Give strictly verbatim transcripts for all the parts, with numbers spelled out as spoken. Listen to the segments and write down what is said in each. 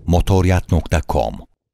motoryat nokta com.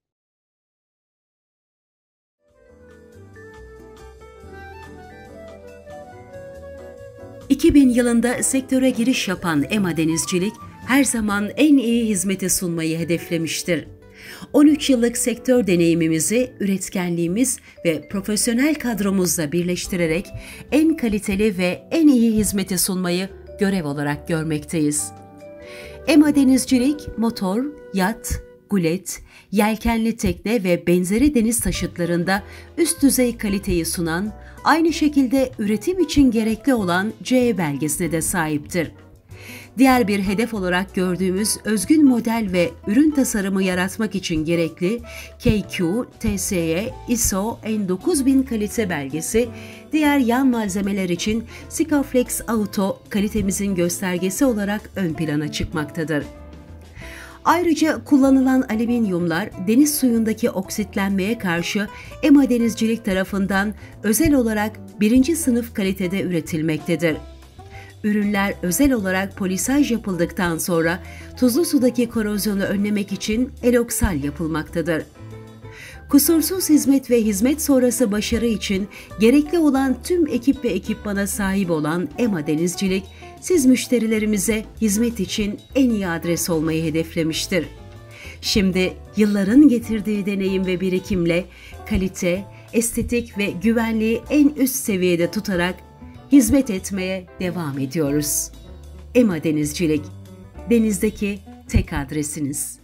iki bin yılında sektöre giriş yapan EMA Denizcilik, her zaman en iyi hizmeti sunmayı hedeflemiştir. on üç yıllık sektör deneyimimizi, üretkenliğimiz ve profesyonel kadromuzla birleştirerek en kaliteli ve en iyi hizmeti sunmayı görev olarak görmekteyiz. EMA Denizcilik, motor, yat, gulet, yelkenli tekne ve benzeri deniz taşıtlarında üst düzey kaliteyi sunan, aynı şekilde üretim için gerekli olan C E belgesine de sahiptir. Diğer bir hedef olarak gördüğümüz özgün model ve ürün tasarımı yaratmak için gerekli K Q, T S E, I S O N dokuz bin kalite belgesi, diğer yan malzemeler için Sikaflex Auto kalitemizin göstergesi olarak ön plana çıkmaktadır. Ayrıca kullanılan alüminyumlar deniz suyundaki oksitlenmeye karşı EMA Denizcilik tarafından özel olarak birinci sınıf kalitede üretilmektedir. Ürünler özel olarak polisaj yapıldıktan sonra tuzlu sudaki korozyonu önlemek için eloksal yapılmaktadır. Kusursuz hizmet ve hizmet sonrası başarı için gerekli olan tüm ekip ve ekipmana sahip olan EMA Denizcilik, siz müşterilerimize hizmet için en iyi adres olmayı hedeflemiştir. Şimdi yılların getirdiği deneyim ve birikimle kalite, estetik ve güvenliği en üst seviyede tutarak hizmet etmeye devam ediyoruz. EMA Denizcilik, denizdeki tek adresiniz.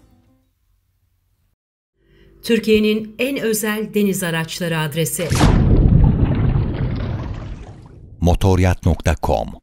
Türkiye'nin en özel deniz araçları adresi motoryat nokta com.